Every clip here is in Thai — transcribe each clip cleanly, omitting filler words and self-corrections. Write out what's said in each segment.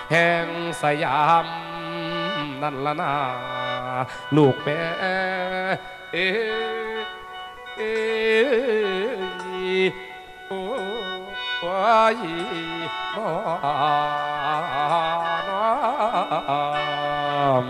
แห่งสยามนั่นละนาลูกแม่เอ้เอ้โอ้ยน้อน้อ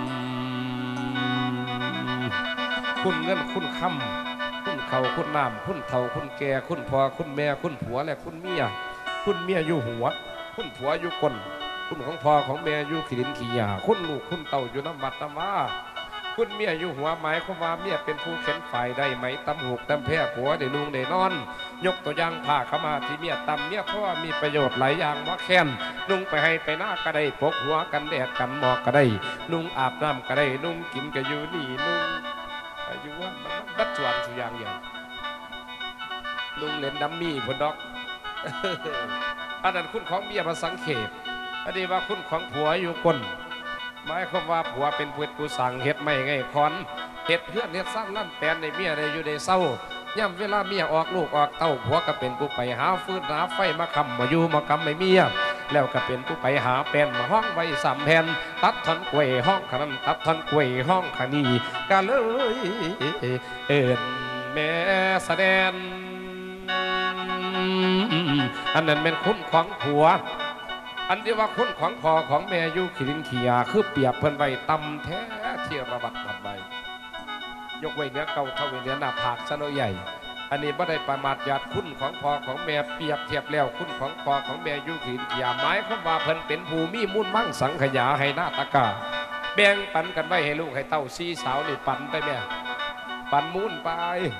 คุณเงินคุณคำคุณเขาคุณน้ำคุณเฒ่าคุณแก่คุณพ่อคุณแม่คุณผัวและคุณเมียอยู่หัวคุณผัวอยู่ก้นคุณของพ่อของแม่อยู่ขีดินขี้หญ้าคุณลูกคุณเต่าอยู่น้ำบัดน้ำว่าคุณเมียอยู่หัวหมายความว่าเมียเป็นผู้เข็นฝ่ายได้ไหมตำหูกตำแพร่ผัวได้นุ่งได้นอนยกตัวอย่างผ้าขมาที่เมียตำเมียเพราะว่ามีประโยชน์หลายอย่างว่าแค้นนุ่งไปให้ไปหน้าก็ได้ปกหัวกันแดดกันหมอกก็ได้นุ่งอาบน้ำก็ได้นุ่งกินก็อยู่นี่นุ่งอยู่ว่ามันบัดสวนสุอย่างอย่างนุ่งเล่นดัมมี่พนดอกอันนั้นคุณของเมียมาสังเขปอันนี้ว่าคุณของผัวอยู่ก้นหมายความว่าผัวเป็นผู้กูสั่งเฮ็ดไม่ไงคอนเฮ็ดเพื่อนเฮ็ดสร้างลั่นแปลนในเมียในอยู่ในเศร้าย่ำเวลาเมียออกลูกออกเต้าผัวก็เป็นผู้ไปหาฟืนหาไฟมาคำมาอยู่มากำไม่เมียแล้วก็เป็นผู้ไปหาแป้นมาห้องไว้สามแผ่นตัดท่อนกล้วยห้องขนั้นตัดท่อนกล้วยห้องขนีก็เลยเอิ้นแม่แสดงอันนั้นเป็นคุณของผัวอันที่ว่าคุณของพ่อของแม่อยู่ขีดินขี้ยาคือเปรียบเพิ่นไว้ตำแท้ที่ระบัดบัดใบยกไว้เนื้อเก่าเท่าเนื้อหน้าผากซะหน่อยใหญ่อันนี้บ่ได้ประมาทญาติคุณของพ่อของแม่เปรียบเทียบแล้วคุณของพ่อของแม่อยู่ขีดินขี้ยาหมายความว่าเพิ่นเป็นผู้มีมุ่นมั่งสังขยาให้หน้าตะกาแบ่งปันกันไว้ให้ลูกให้เต้าซีสาวนี่ปันไปแม่ปันมุ่นไป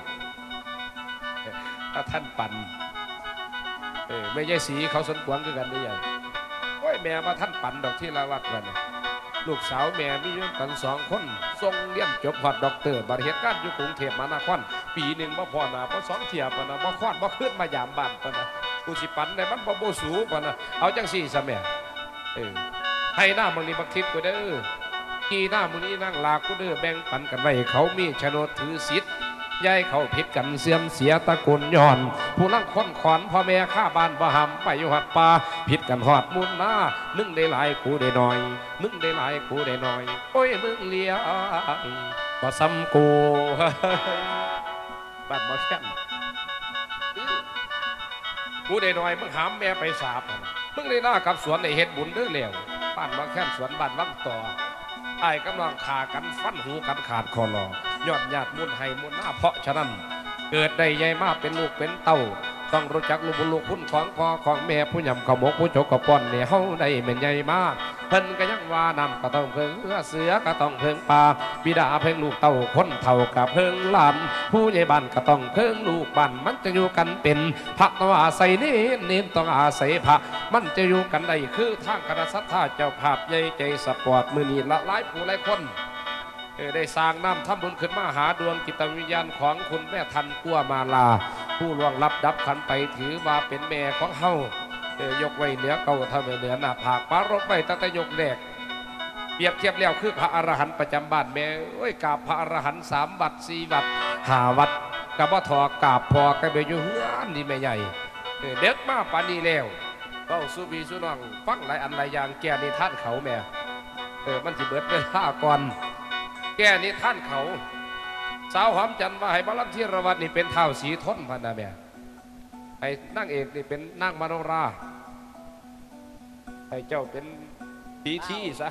ถ้าท่านปันไม่ใช่สีเขาสนกวงคือกันได้ยังโอ้ยแม่มาท่านปั่นดอกที่ละวัดกันลูกสาวแม่มีอยู่กัน2 คนทรงเรียนจบฮอดด็อกเตอร์บริเหตุการอยู่กรุงเทพมหานครปีหนึ่งบ่พอนะบ่2 เที่ยปะนะบ่คลอดบ่ขึ้นมายามบ้านปะนะกูสิปั่นได้มันบ่สูปะนะเอาจังสี่ซะแม่ให้หน้ามึงนี่บักทิศกูเด้อกี่หน้ามึงนี่นั่งลากูเด้อแบ่งปันกันไว้เขามีโฉนดถือสิทธิ์ย้ายเขาผิดกันเสื่อมเสียตะกุนย้อนผู้ลังค้นขอนพ่อแม่ข้าบ้านบ่หำไปอยู่หัดป่าผิดกันหอดมุนหน้านึ่งได้หลายกูได้น้อยนึ่งได้หลายกูได้น้อยโอ้ยมึงเลี้ยบ่ซ้ำกูบ้านบ่แค่นกูได้น้อยมึงหามแม่ไปสาบมึงได้หน้ากับสวนในเฮ็ดบุญเด้อแล้วบ้านบ่แค่นสวนบ้านวังต่อไอ้กำลังขากันฟันหูกันขาดคอรอยอดญาติมุ่นให้มุ่นหน้าเพราะฉะนั้นเกิดได้ใหญ่มากเป็นลูกเป็นเต้าต้องรู้จักลูกบุญลูกคุณของพ่อของแม่ผู้ยำขมกผู้โจกกป้อนเนี่ยเฮาได้เป็นใหญ่มากเพิ่นก็ยังว่านำก็ต้องเพิ่งเสือก็ต้องเพิ่งป่าบิดาเพิ่งลูกเต้าคนเท่ากับเพิ่งหลานผู้ใหญ่บ้านก็ต้องเพิ่งลูกบ้านมันจะอยู่กันเป็นพระต้องอาศัยเน้นต้องอาศัยพระมันจะอยู่กันได้คือทางคณะสัทธาเจ้าภาพใหญ่ใจสปอร์ตมือนี้ละหลายผู้หลายคนได้สร้างน้ำทำบุญขึ้นมาหาดวงจิตวิญญาณของคุณแม่ทันกัวมาลาผู้ล่วงลับดับขันไปถือว่าเป็นแม่ของเฮายกไว้เหนือเก่าทำเหนือหน้าผากปารบไว้ตั้งแต่ยกแรกเปรียบเทียบแล้วคือพระอรหันต์ประจำบ้านแม่เอ้ยกราบพระอรหันต์3 วัด 4 วัด5 วัดกับว่าถอกราบพอกันไปอยู่เฮือนนี่แม่ใหญ่เด็กมาปานนี้แล้วเบ้าสุบีสุน้องฟังหลายอันหลายอย่างแก่ในท่านเขาแม่มันจะเบิดเวลาก่อนแก่นี่ท่านเขาสาวหอมจันทร์ว่าให้บาลันที่ระวัดนี่เป็นเท้าสีทนพันนะแม่ไอ้นางเอกนี่เป็นนางมโนราไอ้เจ้าเป็นผีที่ซะ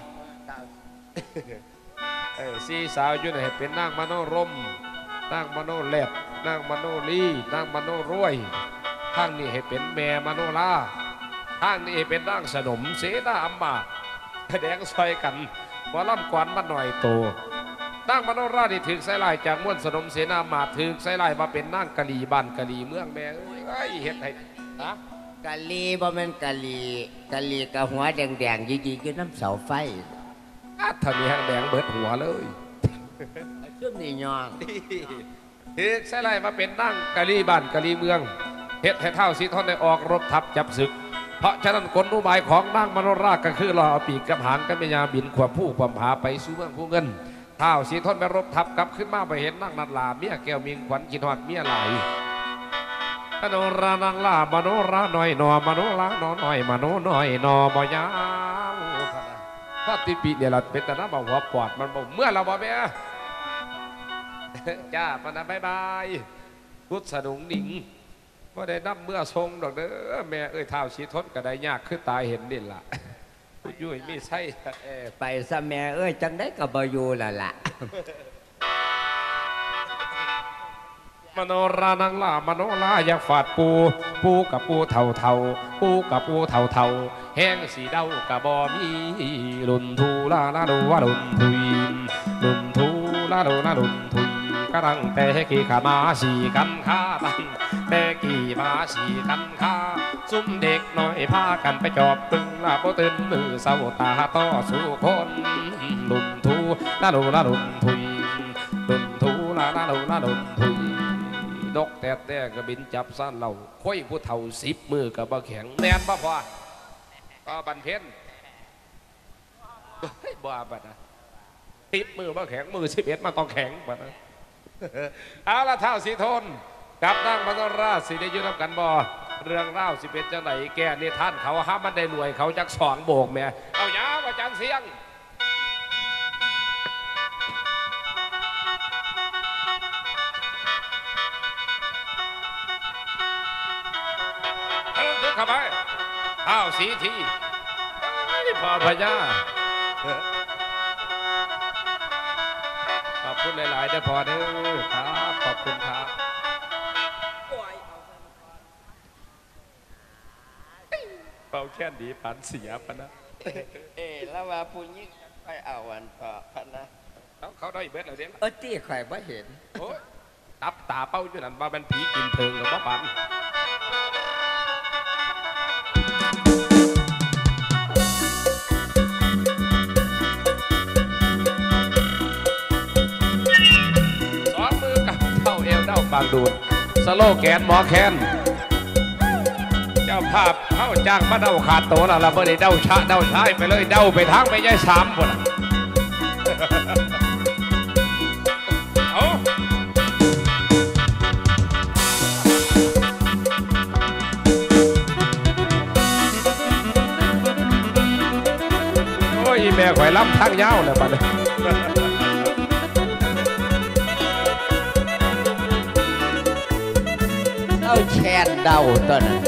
สีสาวอยู่ไหนเป็นนางมโนรมนางมโนแลบนางมโนลีนางมโนรวยทางนี้ให้เป็นแม่มโนราทางนี้ให้เป็นนางสนมเสนาอัมมาแสดงซอยกันว่าล่ำกวนมาหน่อยโตนางมโนราที่ถึงไซไลจากม้วนสนมเสนามาถึงไซไลมาเป็นนางกะลีบ้านกะลีเมืองแม่เอ้ยเฮ็ดให้นะกะลีบ่แม่นกะลีกะหัวแดงๆยิงๆคือน้ำเสาไฟถ้ามีหางแดงเบิดหัวเลยซุ่มนี่ย่องถึงไซไลมาเป็นนางกะลีบ้านกะลีเมืองเฮ็ดให้เท่าสีทนได้ออกรบทับจับศึกเพราะฉะนั้นกลอุบายของนางมโนราก็คือเราเอาปีกกับหางกับเมียบินขวบผู้ขวบผาไปสู่เมืองผู้เงินเท้าสีทนไปรบทับกลับขึ้นมาไปเห็นนางนัดลาเมียแก้วมิงขวัญกินหอดเมียไหลมโนรานางลามโนราหน่อยหนอมโนราหนอหน่อยมโนหน่อยหนอบ่ยางอติปีเนี่ยเราเป็นแต่น้ำบ่หัวปอดมันบ่เมื่อเราบ่แม่จ้าปนับาย พุทธสนุงหนิงว่าได้นับเมื่อทรงดอกเด้อแม่เอ้ยเท้าชีทนก็ได้ยากคือตายเห็นนี่ล่ะยุ่ยไม่ใช่ไปซะแม่เอ้ยจังได้กับบอยู่แล้วล่ะมโนรานังล่ามโนราอยากฝาดปูกับปูเท่าปูกับปูเท่าแห้งสีเดากะบอมีลุนทูลาดูว่าลุนทุยลุนทูลาดูลาลุนทุยกระดังแต่กี่ขามาสีกันข้าตั้งแต่กี่มาสีกันข้าซุ่มเด็กน้อยพากันไปจอบปึงลาโปตื่นมือเศร้าตาต่อสู้คนลุนทูลาดูลาลุนทุยลุนทูลาดูลาลุนทุยนกแต่ก็บินจับสั้นเราค่อยผู้เฒ่า10 มือกับบ่แข็งแน่นบ่พอก็บันเพ็ญบ่บัดนะ10 มือบ่แข็งมือ11มาต้องแข็งบัดนะเอาละเท่าสีทนกับนั่งมโนราสิได้ยืนรับกันบ่เรื่องเล่าสิเป็นจังไหนแก่นิทานเขาห้ามมันได้รวยเขาจักสองโบกแม่เอาหยาอาจารย์เสียงเข้าไปข้าวสีทีพ่อพญาขอบคุณหลายๆเด้อพ่อเด้อครับขอบคุณครับเป่าแค่นดีปันเสียปะนะแล้วว่าผู้หญิงไปเอาวันต่อพะนะเขาได้เบ็ดอะไรเด้อที่ข่อยบ่เห็นโอ้ยตับตาเป้าอยู่นั่นว่าเป็นผีกินเพิงหรือว่าปันบางดูดสโลแกนหมอแคนเจ้าภาพเข้าจ้างมาเด้าขาดโตแล้วเราไม่ได้เด้าชะเด้าชายไปเลยเด้าไปทางไปย่ายสามหมดเอาโอ้ยแม่ข่อยล้ำทั้งยาวเลยปันเอาแช่นเดาตัวนั้น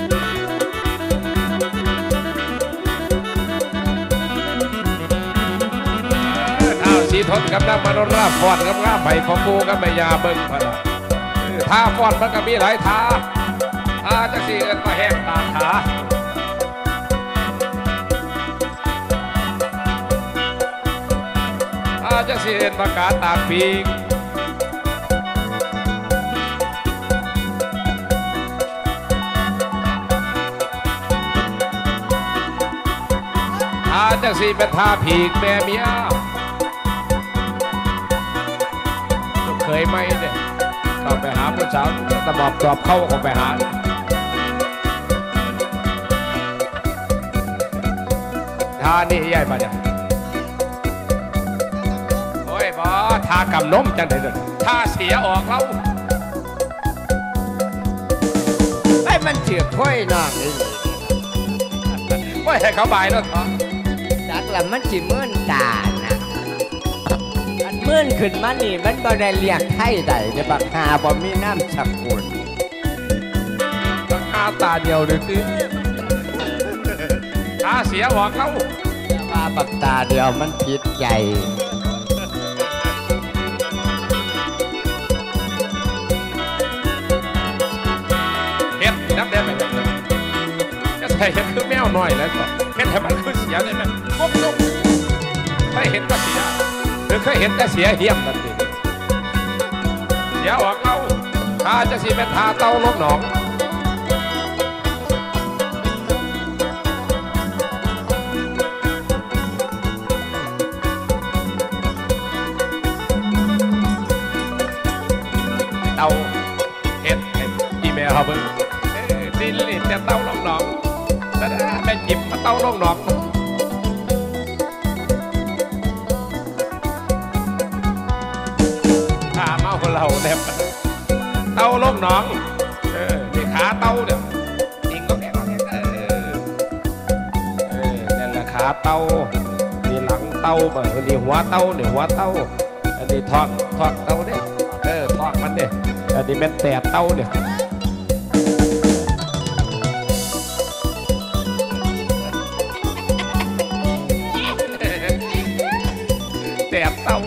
เอาสีทนกับน้ำมโนราฟอดกับง่าไผ่พอปูกับแม่ยาเบิ้งพะนะท่าฟอดมันก็มีหลายท่าจะสีเอินมาแห้งตาขาจะสีเอินประกาศตาปีกจังสีเป็นท่าผีกแม่เมียเคยไหมเนี่ยเข้าไปหาผู้สาวตะบอบตอบเข้าไปหาท่านี่ใหญ่ปะเนี่ยโอ้ยบอท่ากำนมจังเลยท่าเสียออกแล้วไอ้มันเถื่อค่อยน้องนี่ว่าให้เขาบายแล้วท้อจักละมันสิเมื่อนตานะอันเมื่อนขึ้นมานี่มันบ่ได้เรียกไข่ใดในบักหาบ่มีน้ำสกุลบักหาตาเดียวเลยสิตาเสียออกเขาว่าบักตาเดียวมันผิดใหญ่เห็ดน้ำแดงจะใส่เห็ดคือแมวหน่อยแล้วก็เห็นให้มันคือเสียได้ไหมก้มลงไม่เห็นก็เสียหรือเคยเห็นก็เสียเหี้ยมนั่นสิเสียออกเราถ้าจะสีเป็นทาเต้าลบหนองเต้าเห็ดอีเมลเขาเพิ่งดินลิจะเต้าลบหนองแม่จิบมาเต้าลงหนองขาเมาเราเนี่ยเต้าลงหนองนี่ขาเต้าเนี่ยจริงก็แค่นั่นแหละขาเต้านี่เต่ามานี่หัวเต่านี่หัวเต่าอันนี้ท้องเต่าเนี่ยท้องมันเนี่ยอันนี้เป็นแต่เต่าเนี่ยแต่เต่า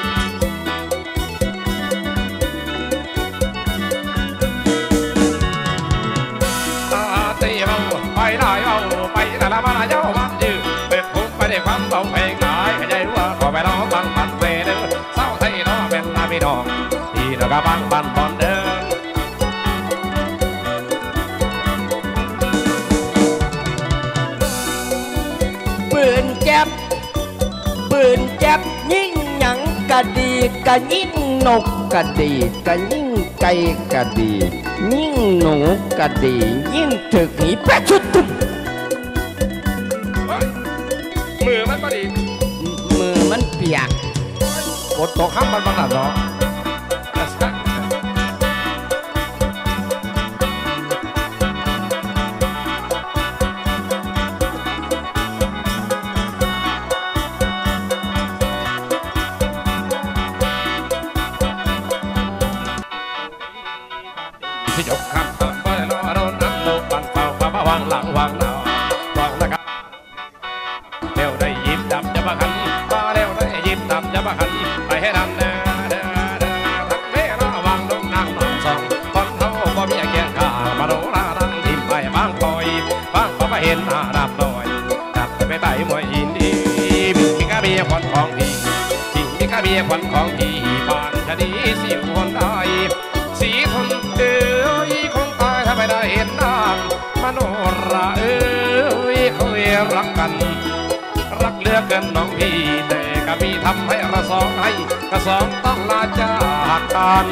ไปได้เอาไปแต่ละมาเจ้ามันยืดเป็นทุกไปได้ความเบาเพลงหลายให้ใจว่าขอไปร้องบังบันเวเดินเศร้าไทยน้องเป็นลาพี่น้องที่นกบังบันบอลเดินปืนแจ๊บยิ่งหยังกะดีกะยิ่งนกกะดีกะยิ่งไก่กะดียิ่งหนูกะดียิ่งถึกหีแปะชุดตุ้มมือมันก็ดีมือมันเปียกกดตกข้ามมันบางหลังเนาะที่ยกข้ามต้นไปรอโดนนั่งโลปันเฝ้าป้าวางหลังวางหน้าวางนะครับเร็วได้ยิ้มดำจะมาขันมาเร็วได้ยิ้มดำจะมาขันไปให้ดันเด้อทั้งเม่ระวังดงนั่งนอนสองคนเท่าบ่มีเกียงกามาโดราดังทิมไปบางปล่อยบางก็มาเห็นหน้าดำหน่อยดับไปไต่มวยอินดีมีกระเบียควันของพี่มีกระเบียควันของพี่ปานจะดีสิวคนได้สีทนคงตายถ้าไม่ได้เห็นหน้ามโนราเขารักกันรักเหลือเกินน้องพี่แต่ก็มีทำให้ระสองให้กระสองต้องลาจากกัน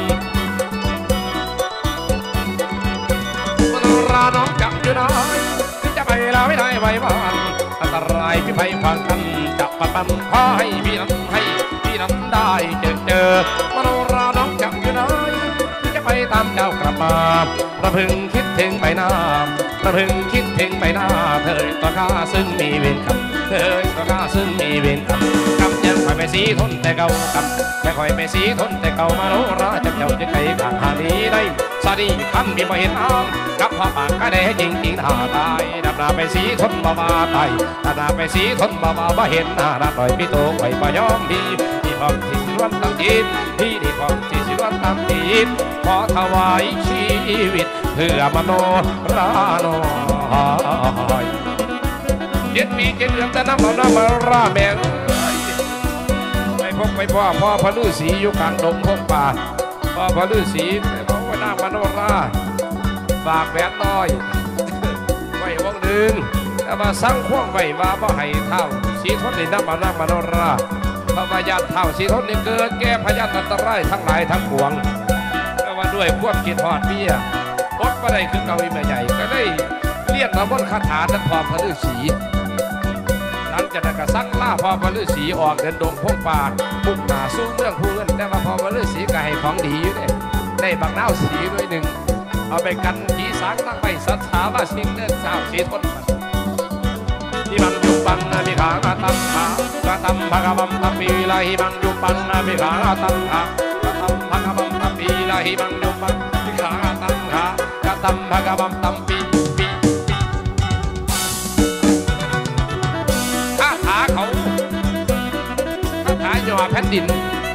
มโนราน้องจับอยู่น้อยจะไปลาไม่ได้ไว้บ้านอันตรายพี่ไปฟังกันจับปันขอให้พี่นั้นได้เจอมโนราน้องจับอยู่น้อยไปตามเจ้ากลับมาระพึงคิดถึงใบหน้าระพึงคิดถึงใบหน้าเธอตัวข้าซึ่งมีเวรกรรมเธอตัวข้าซึ่งมีเวรกรรมกำยังคอยไปสีทนแต่เก่ากำแต่คอยไปสีทนแต่เก่ามาโนราจับเจ้าจะไกลข้างหานี้ได้สาดีคำมีบ่เห็นอ้างกับพ่อปากก็ได้จริงท่าตายดับนาไปสีทนบ่มาตายดับนาไปสีทนบ่มาบ่เห็นหน้าดับหน่อยพี่โตไปบ่ยอมพี่ความที่สิวันตั้งจิตที่ดีความที่สิวันตั้งจิตขอถวายชีวิตเพื่อมโนราน้อย7 ปี7 เดือนแต่น้ำเอาน้ำมาราแม่ไปพบไปพ่อพระฤาษีอยู่กลางดงพงป่าพ่อพระฤาษีบอกว่าน้ำมโนราฝากแหวนน้อยไว้วงหนึ่งแต่มาสร้างข่วงไว้ว่าบ่ให้เท่าสีทนในน้ำเอาน้ำมโนราพระพญาเท่าสีทนนี่เกิดแก่พญาอันตรายทั้งหลายทั้งปวงแต่ว่าด้วยพวกกินทอดเบี้ยอดก็ได้คือเกาอีแม่ใหญ่ก็ได้เรียนมาบนคาถานั้นพอพระฤาษีหลังจากนั้นก็ซักล่าพอพระฤาษีออกเดินดงพงป่ามุ่งหน้าสู้เมืองผู้เงินแต่ว่าพอพระฤาษีก็ให้ของดีอยู่เนี่ยได้บักน้าวสีด้วยหนึ่งเอาไปกันผีสางตั้งไปสัทธาว่าสิ่งเดินสาวสีทนที่บังยุบังมีขากระตังขากระตัมภะกบัมตัมปีลาหิบังยุบังมีขากระตังขากระตัมภะกบัมตัมปีลาหิบังยุบังมีขากระตังขากระตัมภะกบัมตัมปีคาถาเขาคาถาหย่อแผ่นดิน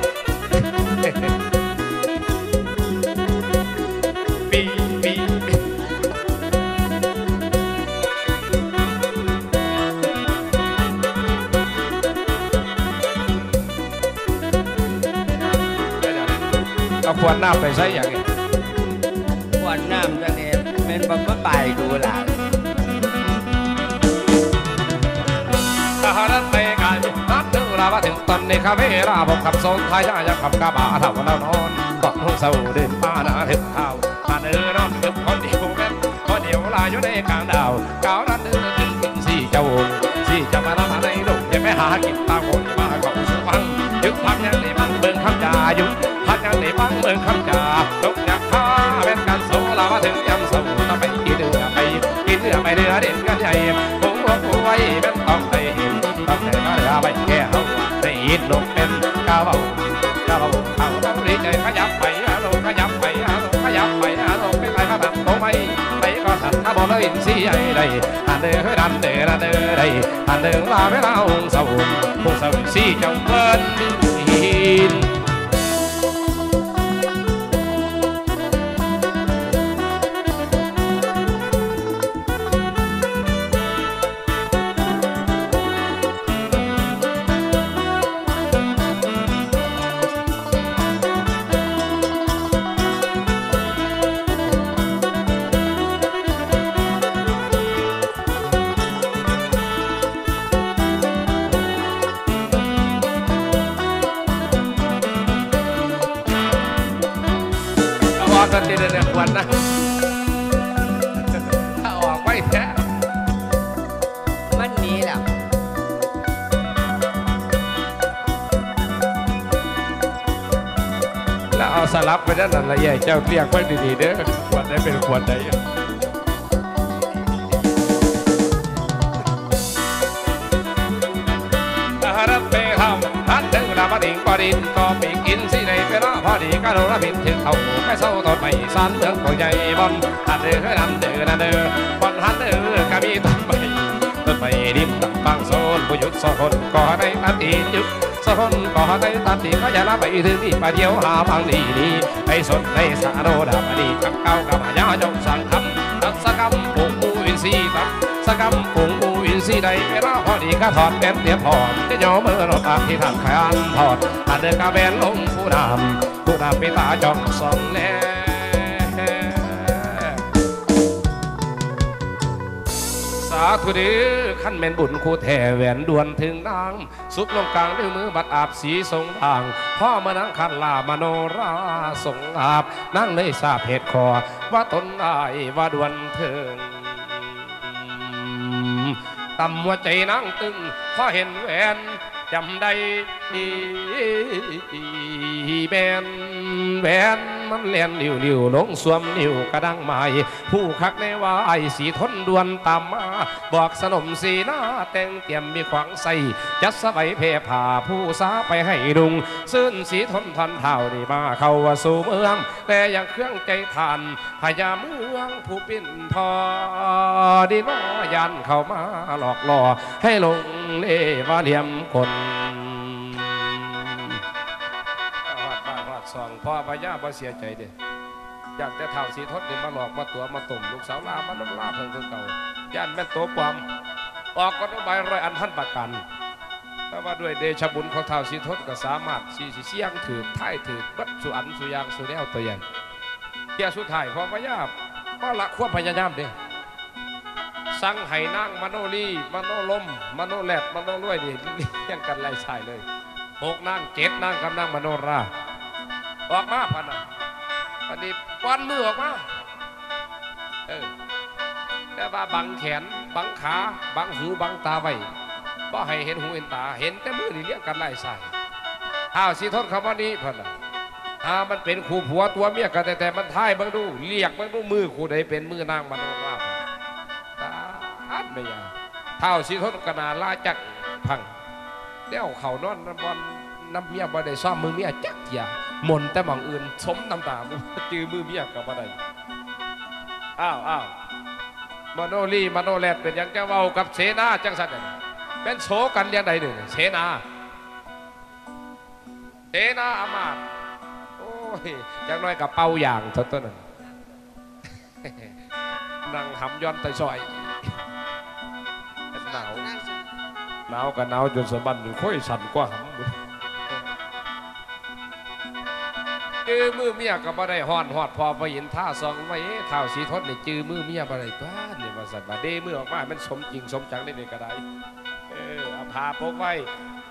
เอาขวดน้ำไปใช้อย่างนี้ขวดน้ำจะเนี่ยเป็นบะบะไปกูหล่ะทหารเมกานัดนึงลาว่าถึงตอนในคาเฟ่ราผมขับโซนท้ายยังขับกระบะเท่าเรานอนตอนห้องเสาเดินป้าหน้าถึงเท้าป้าเนื้อนอนถึงคนเดียวเป็นคนเดียวลายอยู่ในกลางดาวเก่านั้นเนื้อถึงสี่เจ้าสี่เจ้ามาในดงยังไม่หากินตาคนมาเกาะสุพรรณยึดพักยังในบังเบิ่งคำจ่ายุดพักยังในบังเบิ่งคำจ่าตกจากข้าเป็นการโซลาว่าถึงยำโซต้องไปกินเนื้อไปกินเนื้อไปเนื้อเด่นกันใหญ่ผมว่าไว้เป็นต้องไปต้องแต่ก็เรือไปแก่เอาวินสีใหญ่ใดอันเดือดันเดือดันเดือใดอันเดือลาเวลาองสาวพวกสวินสีเจ้าเปิ้นหินกันทีเดียววันนะถ้าออกไม่แท้มันหนีแล้วแล้วเอาสลับไปด้านนั้นละแย่เจ้าเรียกไว้ดีๆเด้อขวดได้เป็นขวดใดรับไปทำทัดถึงราบดิ่งปอดินก็ปีกินสิในเวลาพอดีก็โดนพินถึงเขาไม่เศร้าตอนไม่สันเมืองของใหญ่บอลทัดเดือดันเดือดันเดือบอลทัดเดือกมีต้นไม้ต้นไม้ดินตั้งบางโซนผู้หยุดสองคนก็ได้ตัดอีหยุดสองคนก็ได้ตัดอีก็อย่าละไปถึงนี่มาเที่ยวหาบางดีนี่ไปสนในสาโรดาบดีกับเก้ากับหายาจงสั่งคำตัดสกรรมปลูกมูอินทรีย์ตัดสกรรมปลูกมูอินทรีย์ใดเวลาพอดีก็ถอดแบนเตรียมพร้อมจะย่อมือเราตามที่ท่านขยันถอดอันเดินกาแบนลงผู้นำไปตาจอมสองแน่สาธุเดือขั้นแม่นบุญคู่แท่แหวนดวนถึงนางซุปลงกลางด้วยมือบัดอาบสีทรงทางพ่อมานั่งขันลามโนราทรงอาบนั่งเลยทราบเหตุคอว่าตนได้ว่าดวนถึงต่ำหัวใจนั่งตึงพอเห็นแหวนจำได้แบนแหวนมันเลียนลิ่วลิ่วลงสวมนิ่วกระดังไม้ผู้คักในว่าไอ้สีทนดวนตามมาบอกสนมสีหน้าแต่งเตรียมมีขวางใส่ยัดสบายเพผ่าผู้สาไปให้ดุงซึ่งสีทนทันเท่านี่มาเข้าสู่เมืองแต่ยังเครื่องใจทานพญาเมืองผู้ปิ้นทอดีน้อยันเข้ามาหลอกล่อให้ลงเล่ว่าเหลี่ยมคนสองพ่อพญาบ่เสียใจเด้อยากแต่เท่าสีทศเนี่ยมาหลอกมาตัวมาตุ่มลูกสาวลามาลงลาเพิ่งคือเก่าย่านแม่ตัวปลอมออกก็ต้องใบร้อยอันพันประกันแต่ว่าด้วยเดชบุญของเท่าสีทศก็สามารถสีเสียงถือท้ายถือวัดสุอันสุยางสุแนวตัวใหญ่เกี่ยสุดท้ายพ่อพญาก็ละควบพยายามเด้สั่งให้นั่งมโนลีมโนลมมโนแหลดมโนรวยนี่เรียงกันไล่ใส่เลย6นั่ง7นั่งกับนั่งมโนราออกมาพันนะพอดีป้อนมือออกมาแต่ว่าบังแขนบังขาบังหูบังตาไว้บ่ให้เห็นหูเห็นตาเห็นแต่มือนี่เลี้ยงกันไล่ใส่ท้าวสีทนคำว่านี้พันนะมันเป็นคู่ผัวตัวเมียกันแต่มันท้ายบังดูเรียกบังดูมือคู่ใดเป็นมือนางมโนราตาอัดไม่ยาท้าวสีทนกนาลาจักพังเดี่ยวเขานอนบอลน้ำเมียบ่ได้ซ่อมมือเมียจักอย่ามนแต่บางอื่นสมน้ำตาจือมือเมียกับบ่ได้อ้าวมโนลีมโนแลดเป็นยังจะเว้ากับเสนาจังสันเป็นโฉกันยังไงหนึ่งเสนาอามาตย์โอ้ยยังน้อยกับเป่าอย่างเท่านั้นนั่งหำย้อนไตซอยหนาวกับหนาวจนสมบัติอยู่ค่อยสั่นกว่าหำจื้อมือเมียก็บ่ได้หอดพอไปเห็นท่าซองไว้ท่าสีทศนี่จื้อมือเมียบ่ได้ป้าเนี่ยมาสั่นมาเด้มือออกมามันสมจริงสมจังได้เลยก็ได้เอาผ้าพกไว้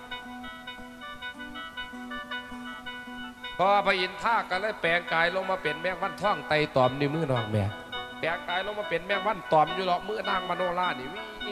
พอไปเห็นท่าก็เลยแปลงกายลงมาเป็นแมงวันท่องไตตอมในมือน้องแม่แปลงกายลงมาเป็นแมงวันตอมอยู่หรอกมือนางมโนรานี่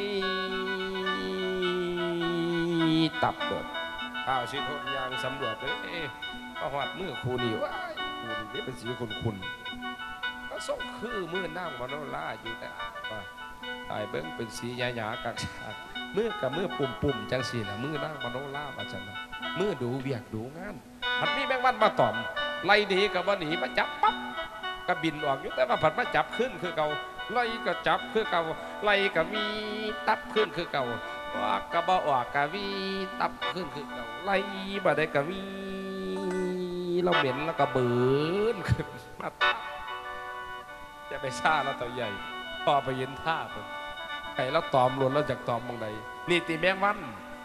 ตับเดือดท่าสีทศยางสำรวจเลยก็หอดมือคูนี่ว่าคูนี่เป็นสีคุณก็ส่งคือมือนั่งมโนราอยู่แต่ว่าตายเบิ้งเป็นสีหยาๆกักฉากมือกับมือปุ่มจังสีนะมือนั่งมโนรามาจังนะมือดูเวียกดูงานผัดมีแมงวันมาตอมไล่หนีกับว่าหนีมาจับปั๊บก็บินออกอยู่แต่ว่าผัดมาจับขึ้นคือเก่าไล่ก็จับคือเก่าไล่ก็วีตับขึ้นคือเก่าว่ากะบ่ออกกะวีตับขึ้นคือเก่าไล่บ่ได้กะวีเราเหม็นแล้วก็เบิร์นขึ้นมาจะไปซ่าแล้วตัวใหญ่พอไปยืนท่าไปไอ้แล้วตอมหล่นแล้วจากตอมมองใดนี่ตีแมงวัน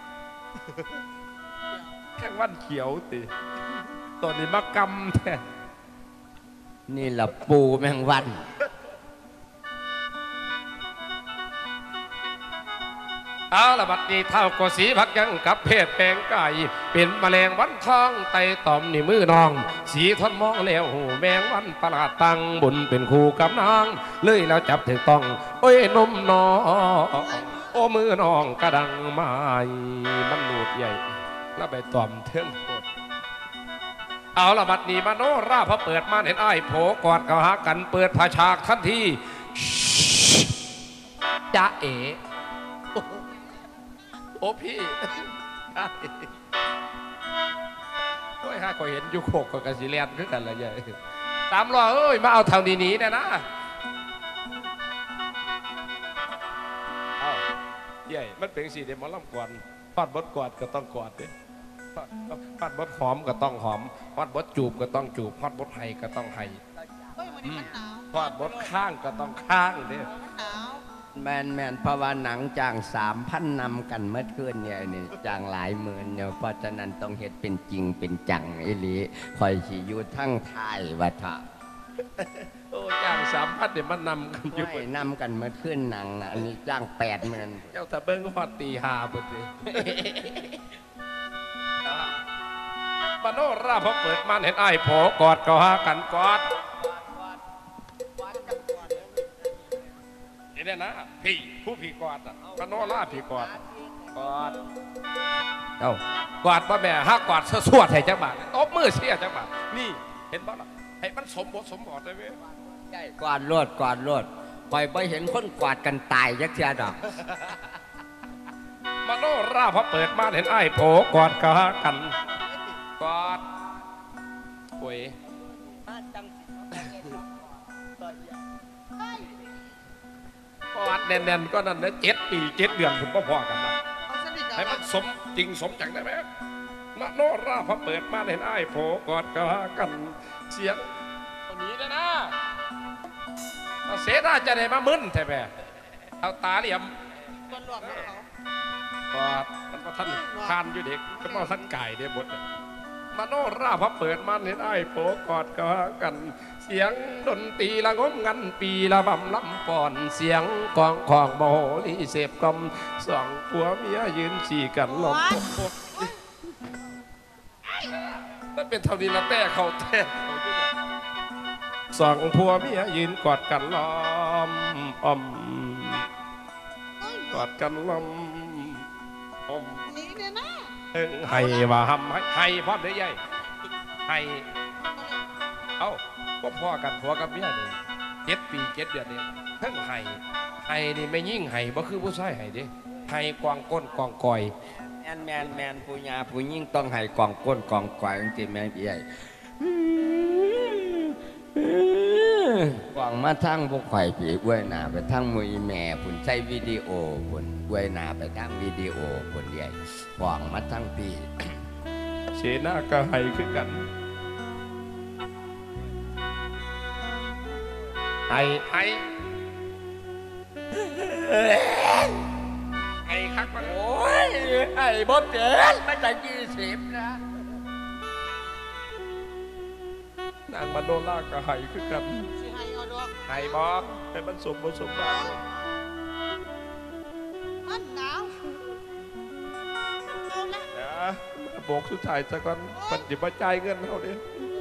แมงวันเขียวตีตัวนี้มากำแท้นี่ละปูแมงวันเอาละบัดนี้เท่าก็สีพักยังกับเพศแปลงไก่เป็นแมลงวันทองไตตอมนี่มือน้องสีทนมองแล้วหูแมงวันประหลาดตังบุญเป็นคู่กับนางเลยแล้วจับถึงต้องโอ้ยนมน้องโอ้มือน้องกระดังไม้มันหลุดใหญ่แล้วไปตอมเทื่องโคตรเอาละบัดนี้มาโนราพอเปิดมาเห็นไอ้โผกอดกับหากันเปิดผาฉากทันทีจ๊ะเอ๋โอ้พี่โอ้ยฮะก็เห็นยุคโคกกับกสิเลียนคือกันละใหญ่ตามรอเอ้ยมาเอาทางนี้ๆนะเอาใหญ่มันเป็นสีเดมอลล่ำกวนฟาดบดกอดก็ต้องกอดดิฟาดบดหอมก็ต้องหอมฟาดบดจูบก็ต้องจูบฟาดบดไห้ก็ต้องไห้ฟาดบดข้างก็ต้องข้างเด้แมนเพราะว่าหนังจ้าง3,000นำกันเมื่อคืนเนี่ยนี่จ้างหลายหมื่นเนี่ยเพราะฉะนั้นต้องเฮ็ดเป็นจริงเป็นจังอีหลีคอยสิอยู่ทั้งท้ายวัฏะโอ้จ้าง3,000เนี่ยมันนำกันอยู่นำกันเมื่อคืนหนังนะอันนี้จ้าง80,000 เจ้าตะเบิ้งฮอดตี5พุ่นสิมโนราพอเปิดมันเห็นไอ้โผกอดก็หากันกอดนี่นะพี่ผู้พี่กอดอ่ะมโนราพี่กอดกอดเอ้ากอดพ่อแม่ฮักกอดสวดให้จังบาทตบมือเสียจังบาทนี่เห็นบ้างล่ะให้มันสมบทสมบทเลยเว้ยใช่กอดรวดปล่อยไปเห็นคนกอดกันตายยักษ์เสียดอกมโนราพอเปิดมาเห็นไอ้โผกอดก็หากันกอดโอ้ยกอดแน่นๆก็นั่นนะ7 ปี 7 เดือนผมก็พอกันนะให้มันสมจริงสมจังได้ไหมมโนราพอเปิดมาเห็นไอ้โผกอดก็หากันเสียงตัวนี้นะเสนาจะได้มามึนแท้แม่เอาตาเหลี่ยมกอดมันก็ท่านคานอยู่เด็กก็มาท่านไก่เด็กบดมโนราพอเปิดมาเห็นไอ้โผกอดก็หากันเสียงดนตรีละงมงันปีละบำลำป่อนเสียงกองของโมโหลีเสพกลมสองผัวเมียยืนฉี่กันหลบนั่นเป็นเท่านี้ละแต่เขาแต่สองผัวเมียยืนกอดกันล้อมอ้อมกอดกันล้อมอ้อมนี่เนี่ยนะให้ว่าทำให้พร้อมได้ใหญ่ให้เอ้าก็พ่อกันผัวกับเมียนี่7 ปี 7 เดือนนี่ทั้งให้นี่ไม่ยิ่งให้บ่คือผู้ชายให้ดิให้กองก้นกองกอยแมนผู้ยาผู้ยิ่งต้องให้กองก้นกองกอยจริงๆแม่ใหญ่กองมาทั้งพวกข่อยผีอวยหนาไปทั้งมือแม่ผุนใช้วิดีโอผุนอวยหนาไปทั้งวิดีโอผุนใหญ่กองมาทั้งปีเสนาก็ให้ขึ้นกันให้คักมันโอ้ยให้บดเกินไม่ใช่20นะนางมโนราก็ให้ขึ้นกันให้บอกให้มันสมบูรณ์สมบัติมันหนาวโบกสุดท้ายซะก่อนมันจะมาจ่ายเงินเขาดิ